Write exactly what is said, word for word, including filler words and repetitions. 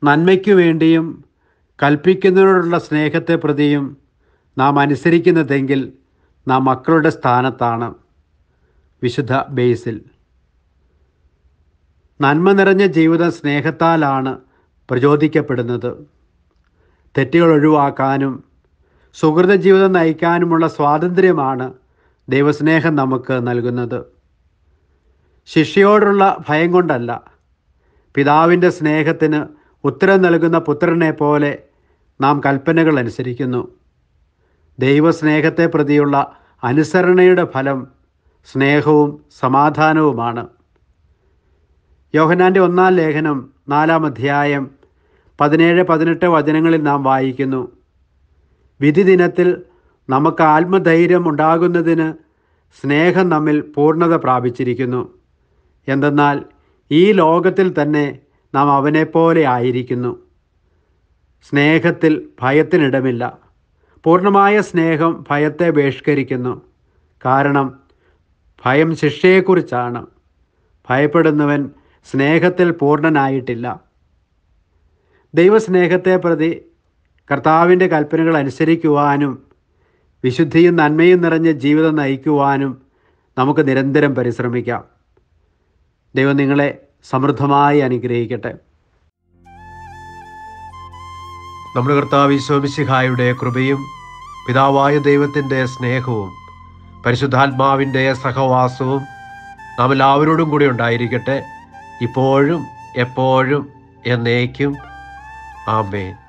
നന്മയ്ക്കു വേണ്ടിയും കൽപ്പിക്കുന്നതിനോടുള്ള സ്നേഹത്തെ പ്രതിയും നാം അനുസരിക്കുന്നതെങ്കിൽ നാം മക്കളുടെ സ്ഥാനത്താണ്. വിശുദ്ധ ബേസിൽ. നന്മ നിറഞ്ഞ ജീവിതം സ്നേഹത്താലാണ് പ്രചോദിക്കപ്പെടുന്നത്. തെറ്റുകൾ ഒഴിവാക്കാനും സുഹൃത ജീവിതം നയിക്കാനുമുള്ള സ്വാതന്ത്ര്യമാണ് ദൈവസ്നേഹം നമുക്ക് നൽകുന്നത്. ശിഷ്യയോടുള്ള ഭയം കൊണ്ടല്ല, പിതാവിൻ്റെ സ്നേഹത്തിന് ഉത്തരം നൽകുന്ന പുത്രനെ പോലെ നാം കൽപ്പനകൾ അനുസരിക്കുന്നു. ദൈവസ്നേഹത്തെ പ്രതിയുള്ള അനുസരണയുടെ ഫലം സ്നേഹവും സമാധാനവുമാണ്. യോഹന്നാൻ്റെ ഒന്നാം ലേഖനം നാലാം അധ്യായം പതിനേഴ് പതിനെട്ട് വചനങ്ങളിൽ നാം വായിക്കുന്നു: വിധി ദിനത്തിൽ നമുക്ക് ആത്മധൈര്യം ഉണ്ടാകുന്നതിന് സ്നേഹം നമ്മിൽ പൂർണ്ണത പ്രാപിച്ചിരിക്കുന്നു. എന്തെന്നാൽ ഈ ലോകത്തിൽ തന്നെ നാം അവനെപ്പോലെ ആയിരിക്കുന്നു. സ്നേഹത്തിൽ ഭയത്തിനിടമില്ല. പൂർണ്ണമായ സ്നേഹം ഭയത്തെ ബഹിഷ്കരിക്കുന്നു. കാരണം ഭയം ശിക്ഷയെക്കുറിച്ചാണ്. ഭയപ്പെടുന്നവൻ സ്നേഹത്തിൽ പൂർണ്ണനായിട്ടില്ല. ദൈവസ്നേഹത്തെ പ്രതി കർത്താവിൻ്റെ കൽപ്പനകൾ അനുസരിക്കുവാനും വിശുദ്ധിയും നന്മയും നിറഞ്ഞ ജീവിതം നയിക്കുവാനും നമുക്ക് നിരന്തരം പരിശ്രമിക്കാം. ദൈവം നിങ്ങളെ സമൃദ്ധമായി അനുഗ്രഹിക്കട്ടെ. നമ്മുടെ കർത്താവ് ഈശോ മിശിഹായുടെ കൃപയും പിതാവായ ദൈവത്തിൻ്റെ സ്നേഹവും പരിശുദ്ധാത്മാവിൻ്റെ സഹവാസവും നാം എല്ലാവരോടും കൂടി ഉണ്ടായിരിക്കട്ടെ, ഇപ്പോഴും എപ്പോഴും എന്നേക്കും. ആമേൻ.